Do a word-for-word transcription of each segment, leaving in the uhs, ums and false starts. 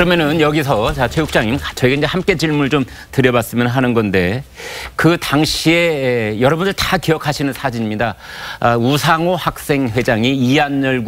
그러면은 여기서 자, 체육장님 저희가 이제 함께 질문을 좀 드려봤으면 하는 건데 그 당시에 여러분들 다 기억하시는 사진입니다. 아, 우상호 학생회장이 이한열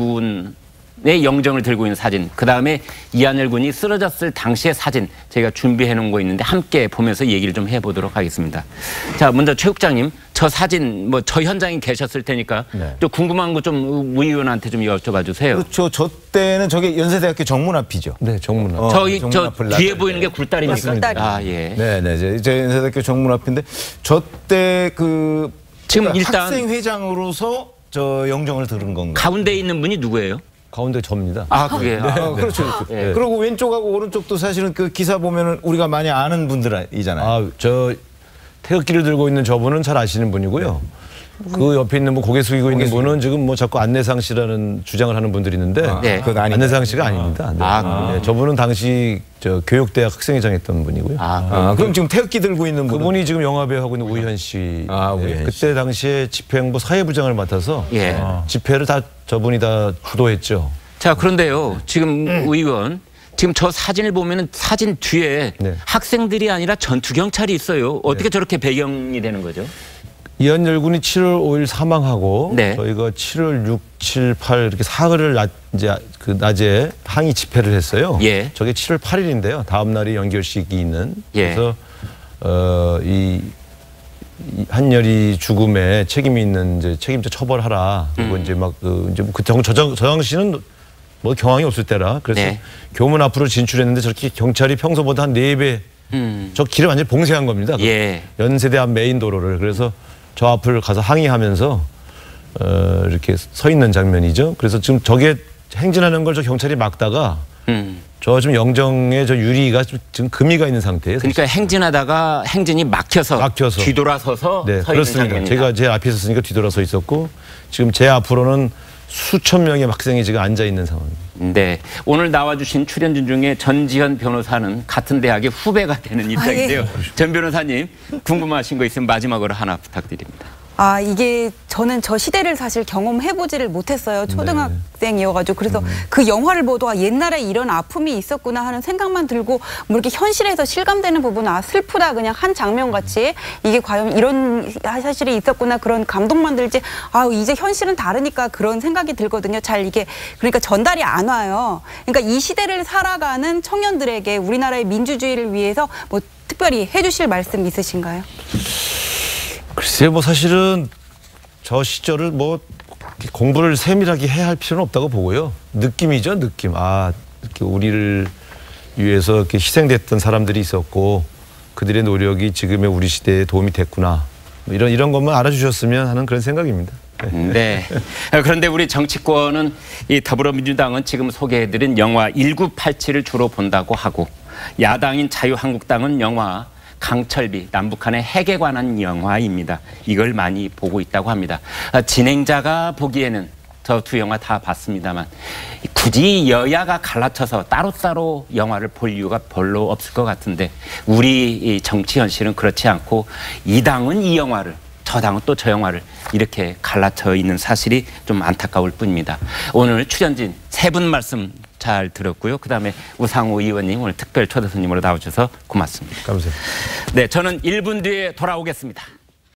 군의 영정을 들고 있는 사진, 그 다음에 이한열 군이 쓰러졌을 당시의 사진 저희가 준비해 놓은 거 있는데 함께 보면서 얘기를 좀 해보도록 하겠습니다. 자, 먼저 체육장님, 저 사진 뭐 저 현장에 계셨을 테니까 네. 좀 궁금한 거 좀 우 의원한테 좀 여쭤봐 주세요. 그렇죠. 저 때는 저게 연세대학교 정문 앞이죠. 네, 정문 앞. 어, 저기 저 뒤에 보이는 게 굴다리입니까? 굴다리. 아, 예. 네, 네. 제, 제 연세대학교 정문 앞인데 저 때 그 지금 그러니까 일단 학생회장으로서 저 영정을 들은 건가요? 가운데 있는 분이 누구예요? 가운데 접니다. 아, 그게. 네, 아, 그렇죠. 그렇죠. 네. 그리고 왼쪽하고 오른쪽도 사실은 그 기사 보면은 우리가 많이 아는 분들이잖아요. 아, 저 태극기를 들고 있는 저분은 잘 아시는 분이고요. 네. 그 옆에 있는 분 고개 숙이고 고개 있는 숙이고. 분은 지금 뭐 자꾸 안내상 씨라는 주장을 하는 분들이 있는데 아, 네. 그건 안내상 씨가 아닙니다. 네. 아, 네, 저분은 당시 저 교육대학 학생회장 했던 분이고요. 아, 아, 그럼 지금 태극기 들고 있는 분은? 그분이 지금 영화배우 하고 있는 우현 씨. 아, 네, 우현 씨. 그때 당시에 집회행보 사회부장을 맡아서 예. 아. 집회를 다 저분이 다 주도했죠. 자, 그런데요. 지금 음. 의원, 지금 저 사진을 보면은 사진 뒤에 네. 학생들이 아니라 전투경찰이 있어요. 어떻게 네. 저렇게 배경이 되는 거죠? 이한열 군이 칠월 오일 사망하고 네. 저희가 칠월 육, 칠, 팔 이렇게 사흘을 낮, 이제 그 낮에 항의 집회를 했어요. 예. 저게 칠월 팔일인데요. 다음 날이 연결식이 있는. 예. 그래서 어, 이, 이 한열이 죽음에 책임이 있는 이제 책임자 처벌하라. 그리고 음. 이제 막 그 이제 그 저, 저, 저 당시는 뭐 경황이 없을 때라. 그래서 네. 교문 앞으로 진출했는데 저렇게 경찰이 평소보다 한 네 배. 음. 저 길을 완전히 봉쇄한 겁니다. 예. 연세대 앞 메인 도로를. 그래서 저 앞을 가서 항의하면서 어, 이렇게 서 있는 장면이죠. 그래서 지금 저게 행진하는 걸 저 경찰이 막다가 음. 저 지금 영정의 저 유리가 지금 금이가 있는 상태예요. 그러니까 행진하다가 행진이 막혀서, 막혀서. 뒤돌아서서 네, 서 그렇습니다. 있는 제가 제 앞에 있었으니까 뒤돌아서 있었고 지금 제 앞으로는 수천 명의 학생이 지금 앉아 있는 상황입니다. 네, 오늘 나와주신 출연진 중에 전지현 변호사는 같은 대학의 후배가 되는 입장인데요. 아, 예. 전 변호사님 궁금하신 거 있으면 마지막으로 하나 부탁드립니다. 아, 이게 저는 저 시대를 사실 경험해보지를 못했어요. 초등학생이어가지고. 그래서 음. 그 영화를 보도 아, 옛날에 이런 아픔이 있었구나 하는 생각만 들고 뭐 이렇게 현실에서 실감되는 부분은 아, 슬프다 그냥 한 장면같이 이게 과연 이런 사실이 있었구나 그런 감동만 들지 아, 이제 현실은 다르니까 그런 생각이 들거든요. 잘 이게 그러니까 전달이 안 와요. 그러니까 이 시대를 살아가는 청년들에게 우리나라의 민주주의를 위해서 뭐 특별히 해주실 말씀 있으신가요? 글쎄요, 뭐 사실은 저 시절을 뭐 공부를 세밀하게 해야 할 필요는 없다고 보고요. 느낌이죠, 느낌. 아, 이렇게 우리를 위해서 이렇게 희생됐던 사람들이 있었고 그들의 노력이 지금의 우리 시대에 도움이 됐구나. 이런 이런 것만 알아주셨으면 하는 그런 생각입니다. 네. 그런데 우리 정치권은 이 더불어민주당은 지금 소개해드린 영화 천구백팔십칠을 주로 본다고 하고 야당인 자유한국당은 영화 강철비, 남북한의 핵에 관한 영화입니다. 이걸 많이 보고 있다고 합니다. 진행자가 보기에는 저 두 영화 다 봤습니다만 굳이 여야가 갈라쳐서 따로따로 영화를 볼 이유가 별로 없을 것 같은데 우리 정치 현실은 그렇지 않고 이 당은 이 영화를 저 당은 또 저 영화를 이렇게 갈라쳐 있는 사실이 좀 안타까울 뿐입니다. 오늘 출연진 세 분 말씀 잘 들었고요. 그다음에 우상호 의원님 오늘 특별 초대 손님으로 나오셔서 고맙습니다. 감사합니다. 네, 저는 일 분 뒤에 돌아오겠습니다.